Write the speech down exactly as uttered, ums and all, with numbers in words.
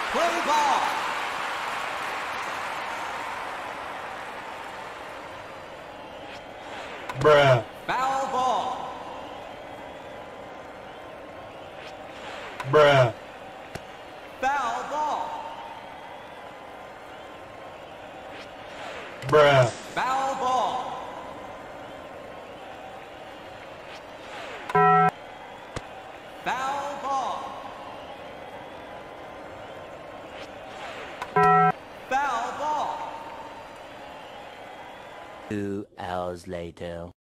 Play ball. Bruh. Foul ball. Bruh. Foul ball. Bruh. Foul ball. Foul ball. Foul ball. Two hours later.